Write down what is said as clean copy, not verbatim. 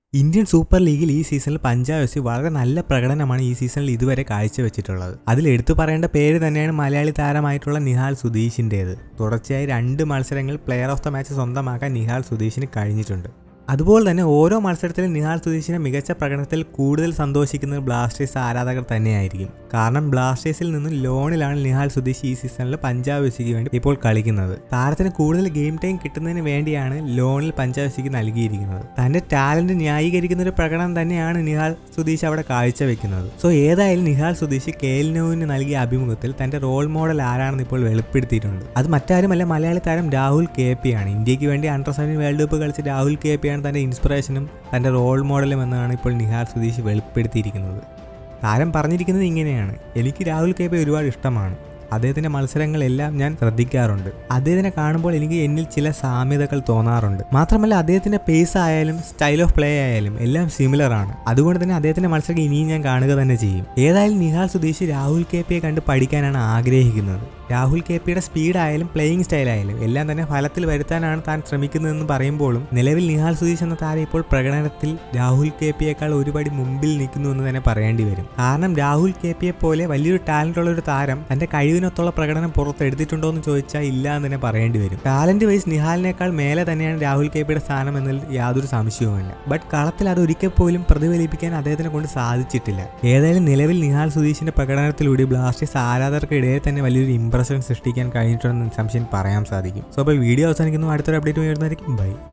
Indian super ലീഗിൽ ഈ സീസണിൽ പഞ്ചാബ് എഫ് സി വളരെ നല്ല പ്രകടനമാണ് ഈ സീസണിൽ ഇതുവരെ കാഴ്ചവെച്ചിട്ടുള്ളത്. അതിൽ എടുത്തു പറയേണ്ട പേര് തന്നെയാണ് മലയാളി താരമായിട്ടുള്ള നിഹാൽ സുധീഷിൻ്റേത്. തുടർച്ചയായി 2 മത്സരങ്ങൾ പ്ലെയർ ഓഫ് ദ മാച്ച് സ്വന്തമാക്കാൻ നിഹാൽ സുധീഷിന് കഴിഞ്ഞിട്ടുണ്ട്. അതുപോലെ തന്നെ ഓരോ മത്സരത്തിലും നിഹാൽ സുധീഷിനെ മികച്ച പ്രകടനത്തിൽ കൂടുതൽ സന്തോഷിക്കുന്നത് ബ്ലാസ്റ്റേഴ്സ് ആരാധകർ തന്നെയായിരിക്കും. കാരണം ബ്ലാസ്റ്റേഴ്സിൽ നിന്നും ലോണിലാണ് നിഹാൽ സുധീഷ് ഈ സീസണിൽ പഞ്ചാബ് എഫ് സിക്ക് വേണ്ടി ഇപ്പോൾ കളിക്കുന്നത്. താരത്തിന് കൂടുതൽ ഗെയിം ടൈം കിട്ടുന്നതിന് വേണ്ടിയാണ് ലോണിൽ പഞ്ചാബ് എഫ് സിക്ക് നൽകിയിരിക്കുന്നത്. തന്റെ ടാലന്റ് ന്യായീകരിക്കുന്ന ഒരു പ്രകടനം തന്നെയാണ് നിഹാൽ സുധീഷ് അവിടെ കാഴ്ചവെക്കുന്നത്. സോ ഏതായാലും നിഹാൽ സുധീഷ് KL Nowന് നൽകിയ അഭിമുഖത്തിൽ തന്റെ റോൾ മോഡൽ ആരാണെന്ന് ഇപ്പോൾ വെളിപ്പെടുത്തിയിട്ടുണ്ട്. അത് മറ്റാരുമല്ല, മലയാളി താരം രാഹുൽ KP ആണ്. ഇന്ത്യക്ക് വേണ്ടി അണ്ടർ-17 വേൾഡ് കപ്പ് കളിച്ച രാഹുൽ KP ആണ് തന്റെ ഇൻസ്പിറേഷനും തന്റെ റോൾ മോഡലും എന്നാണ് ഇപ്പോൾ നിഹാൽ സുധീഷ് വെളിപ്പെടുത്തിയിരിക്കുന്നത്. താരം പറഞ്ഞിരിക്കുന്നത് ഇങ്ങനെയാണ്: എനിക്ക് രാഹുൽ KP ഒരുപാട് ഇഷ്ടമാണ്. അദ്ദേഹത്തിന്റെ മത്സരങ്ങളെല്ലാം ഞാൻ ശ്രദ്ധിക്കാറുണ്ട്. അദ്ദേഹത്തിനെ കാണുമ്പോൾ എനിക്ക് എന്നിൽ ചില സാമ്യതകൾ തോന്നാറുണ്ട്. മാത്രമല്ല അദ്ദേഹത്തിന്റെ പേസ് ആയാലും സ്റ്റൈൽ ഓഫ് പ്ലേ ആയാലും എല്ലാം സിമിലർ ആണ്. അതുകൊണ്ട് തന്നെ അദ്ദേഹത്തിന്റെ മത്സരം ഇനിയും ഞാൻ കാണുക തന്നെ ചെയ്യും. ഏതായാലും നിഹാൽ സുധീഷ് രാഹുൽ KPയെ കണ്ട് പഠിക്കാനാണ് ആഗ്രഹിക്കുന്നത്. രാഹുൽ KPയുടെ സ്പീഡ് ആയാലും പ്ലേയിങ് സ്റ്റൈൽ ആയാലും എല്ലാം തന്നെ ഫലത്തിൽ വരുത്താനാണ് താൻ ശ്രമിക്കുന്നതെന്ന് പറയുമ്പോഴും നിലവിൽ നിഹാൽ സുധീഷ് എന്ന താരം ഇപ്പോൾ പ്രകടനത്തിൽ രാഹുൽ KPയേക്കാൾ ഒരുപടി മുമ്പിൽ നിൽക്കുന്നു എന്ന് തന്നെ പറയേണ്ടി വരും. കാരണം രാഹുൽ KPയെ പോലെ വലിയൊരു ടാലന്റ് ഉള്ള ഒരു താരം തന്റെ കഴിവിനൊത്തുള്ള പ്രകടനം പുറത്തെടുത്തിട്ടുണ്ടോ എന്ന് ചോദിച്ചാൽ ഇല്ല എന്ന് തന്നെ പറയേണ്ടി വരും. ടാലന്റ് വൈസ് നിഹാലിനേക്കാൾ മേലെ തന്നെയാണ് രാഹുൽ KPയുടെ സ്ഥാനം എന്നതിൽ യാതൊരു സംശയവുമില്ല. ബട്ട് കളത്തിൽ അത് ഒരിക്കൽ പോലും പ്രതിഫലിപ്പിക്കാൻ അദ്ദേഹത്തിനെ കൊണ്ട് സാധിച്ചിട്ടില്ല. ഏതായാലും നിലവിൽ നിഹാൽ സുധീഷിന്റെ പ്രകടനത്തിലൂടെ ബ്ലാസ്റ്റേഴ്സ് ആരാധകർക്കിടയിൽ തന്നെ വലിയൊരു ഇംപ്രഷൻ സൃഷ്ടിക്കാൻ കഴിഞ്ഞിട്ടുണ്ടെന്ന് സംശയം പറയാൻ സാധിക്കും. സോ അപ്പോൾ വീഡിയോ അവസാനിക്കുന്നു. അടുത്തൊരു അപ്ഡേറ്റ് വരുന്നതായിരിക്കും. ബൈ.